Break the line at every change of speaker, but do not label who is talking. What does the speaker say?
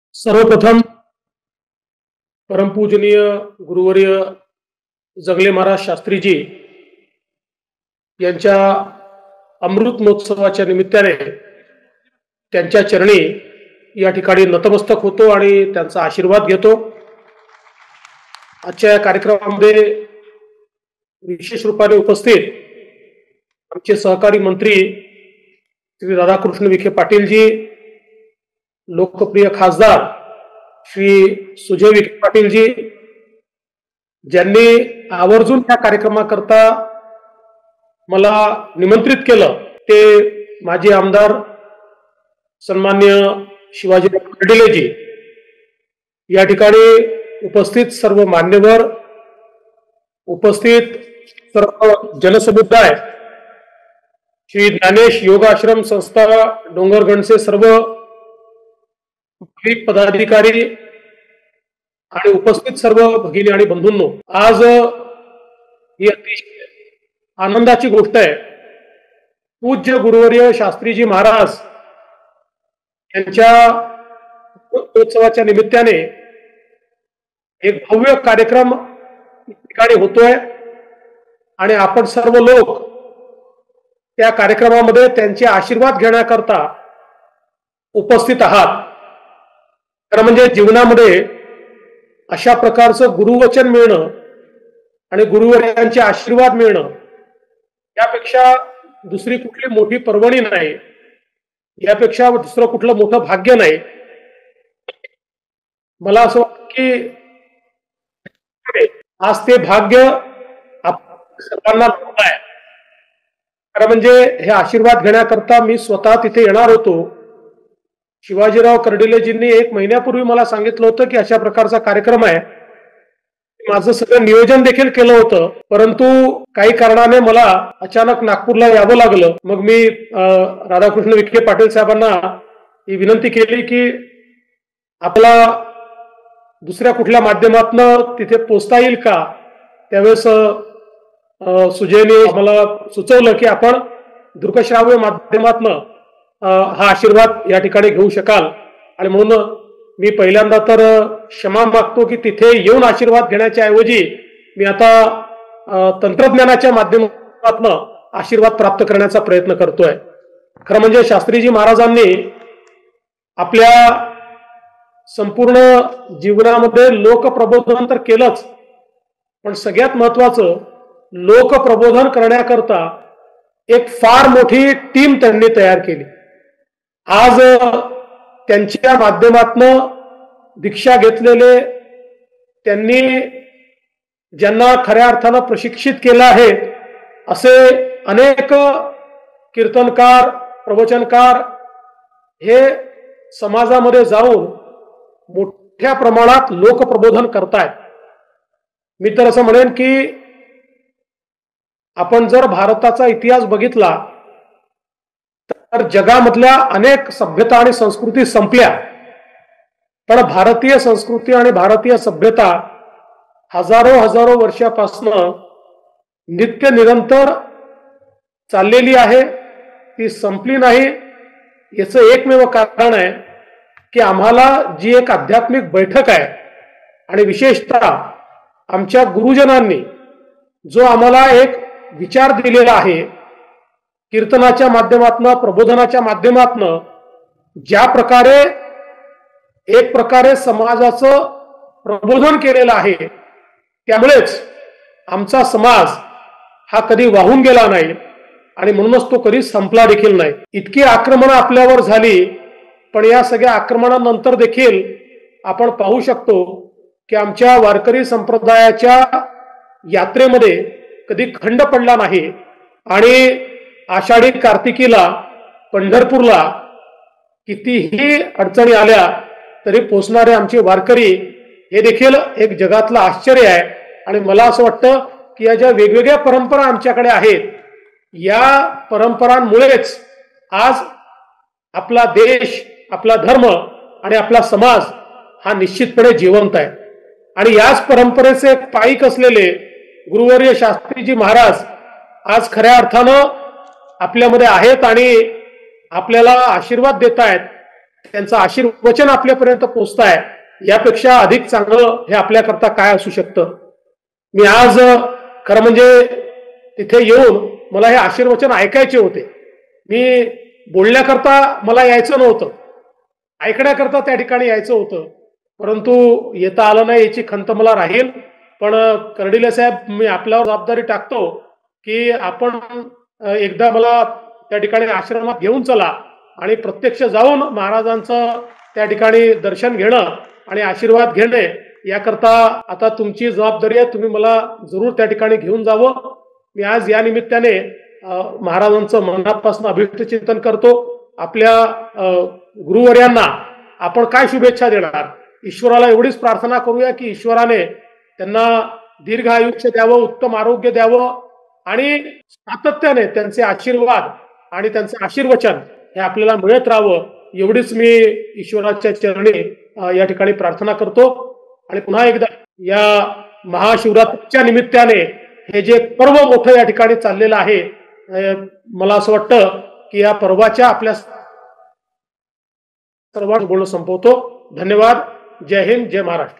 सर्वप्रथम परमपूजनीय गुरुवर्य जंगले महाराज शास्त्रीजी यांच्या अमृत महोत्सवाच्या निमित्ताने त्यांच्या चरणी या ठिकाणी नतमस्तक होतो आणि त्यांचा आशीर्वाद घेतो। आजच्या कार्यक्रमामध्ये विशेष रूपाने उपस्थित आमचे सहकारी मंत्री श्री राधाकृष्ण विखे पाटील जी, लोकप्रिय खासदार श्री सुजय विखे पाटील जी, ज्यांनी आवर्जून त्या कार्यक्रमाकरता मला निमंत्रित केलं, ते माजी आमदार सन्मान्य शिवाजी कर्डिले जी, या ठिकाणी उपस्थित सर्व मान्यवर, उपस्थित सर्व जनसमुदाय, श्री ज्ञानेश योग आश्रम संस्था डोंगरगणचे सर्व पदाधिकारी आणि उपस्थित सर्व भगिनी आणि बंधूंनो, आज ही अतिशय आनंदाची गोष्ट आहे। पूज्य गुरुवर्य शास्त्रीजी महाराज यांच्या उत्सवाच्या निमित्ताने एक भव्य कार्यक्रम ठिकाणी होतोय आणि आपण सर्व लोक त्या कार्यक्रमामध्ये त्यांचे आशीर्वाद घेण्याकरता उपस्थित आहात। खरं म्हणजे जीवनामध्ये अशा प्रकारचं गुरुवचन मिळणं आणि गुरुवर्यांचे आशीर्वाद मिळणं यापेक्षा दुसरी कुठली मोठी पर्वणी नाही, यापेक्षा दुसरं कुठलं मोठं भाग्य नाही। मला असं वाटतं की आज ते भाग्य सर्वांना लाभलं आहे। खरं म्हणजे हे आशीर्वाद घेण्याकरता मी स्वतः तिथे येणार होतो। शिवाजीराव कर्डिलेजींनी 1 महिन्यापूर्वी मला सांगितलं होतं की अशा प्रकारचा कार्यक्रम आहे, माझं सगळं नियोजन देखील केलं होतं, परंतु काही कारणाने मला अचानक नागपूरला यावं लागलं। मग मी राधाकृष्ण विखे पाटील साहेबांना ही विनंती केली की आपला दुसऱ्या कुठल्या माध्यमातून तिथे पोहोचता येईल का। त्यावेळेस सुजयने मला सुचवलं की आपण दृकश्राव्य माध्यमातून हा आशीर्वाद या ठिकाणी घेऊ शकाल, आणि म्हणून मी पहिल्यांदा तर क्षमा मागतो की तिथे येऊन आशीर्वाद घेण्याच्या ऐवजी मी आता तंत्रज्ञानाच्या माध्यमातून आशीर्वाद प्राप्त करण्याचा प्रयत्न करतोय। खरं म्हणजे शास्त्रीजी महाराजांनी आपल्या संपूर्ण जीवनामध्ये लोकप्रबोधन तर केलंच, पण सगळ्यात महत्वाचं लोकप्रबोधन करण्याकरता एक फार मोठी टीम त्यांनी तयार केली। आज त्यांच्या माध्यमातून दीक्षा घेतलेले, त्यांनी ज्यांना खऱ्या अर्थानं प्रशिक्षित केलं आहे असे अनेक कीर्तनकार, प्रवचनकार हे समाजामध्ये जाऊन मोठ्या प्रमाणात लोकप्रबोधन करतायत। मी तर असं म्हणेन की आपण जर भारताचा इतिहास बघितला तर जगामधल्या अनेक सभ्यता आणि संस्कृती संपल्या, पण भारतीय संस्कृती आणि भारतीय सभ्यता हजारो वर्षापासून नित्य निरंतर चाललेली आहे, ती संपली नाही। याचं एकमेव कारण आहे की आम्हाला जी एक आध्यात्मिक बैठक आहे आणि विशेषतः आमच्या गुरुजनांनी जो आम्हाला एक विचार दिलेला आहे, कीर्तनाच्या माध्यमातून, प्रबोधनाच्या माध्यमातून ज्या प्रकारे एक प्रकारे समाजाचं प्रबोधन केलेलं आहे, त्यामुळेच आमचा समाज हा कधी वाहून गेला नाही आणि म्हणूनच तो कधी संपला देखील नाही। इतकी आक्रमणं आपल्यावर झाली, पण या सगळ्या आक्रमणानंतर देखील आपण पाहू शकतो की आमच्या वारकरी संप्रदायाच्या यात्रेमध्ये कधी खंड पडला नाही आणि आषाढी कार्तिकीला पंढरपूरला कितीही अडचणी आल्या तरी पोचणारे आमचे वारकरी हे देखील एक जगातलं आश्चर्य आहे। आणि मला असं वाटतं की या ज्या वेगवेगळ्या परंपरा आमच्याकडे आहेत, या परंपरांमुळेच आज आपला देश, आपला धर्म आणि आपला समाज हा निश्चितपणे जिवंत आहे। आणि याच परंपरेचे पाईक असलेले गुरुवर्य शास्त्रीजी महाराज आज खऱ्या अर्थानं आपल्यामध्ये आहेत आणि आपल्याला आशीर्वाद देत आहेत। त्यांचं आशीर्वचन आपल्यापर्यंत पोहोचताय, यापेक्षा अधिक चांगलं हे आपल्याकरता काय असू शकतं. मी आज खरं म्हणजे तिथे येऊन मला हे आशीर्वचन ऐकायचे होते. मी बोलण्याकरता मला यायचं नव्हतं, ऐकण्याकरता त्या ठिकाणी यायचं होतं, परंतु येता आलं नाही याची खंत मला राहील. पण कर्डिले साहेब, मी आपल्यावर जबाबदारी टाकतो की आपण एकदा मला त्या ठिकाणी आश्रमात घेऊन चला आणि प्रत्यक्ष जाऊन महाराजांचं त्या ठिकाणी दर्शन घेणं आणि आशीर्वाद घेणे याकरता आता तुमची जबाबदारी आहे. तुम्ही मला जरूर त्या ठिकाणी घेऊन जावं. मी आज या निमित्ताने महाराजांचं मनापासून अभिष्ट चिंतन करतो. आपल्या गुरुवर्यांना आपण काय शुभेच्छा देणार? ईश्वराला एवढीच प्रार्थना करूया की ईश्वराने त्यांना दीर्घ आयुष्य द्यावं, उत्तम आरोग्य द्यावं आणि सातत्याने त्यांचे आशीर्वाद आणि त्यांचं आशीर्वचन हे आपल्याला मिळत राहावं, एवढीच मी ईश्वराच्या चरणी या ठिकाणी प्रार्थना करतो. आणि पुन्हा एकदा या महाशिवरात्रीच्या निमित्ताने हे जे पर्व मोठं या ठिकाणी चाललेलं आहे, मला असं वाटतं की या पर्वाच्या आपल्या सर्वांना बोलणं संपवतो. धन्यवाद. जय हिंद, जय महाराष्ट्र.